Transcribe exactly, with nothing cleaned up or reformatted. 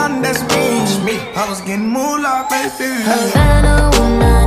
that's me. I was getting moolah, baby. Havana, when I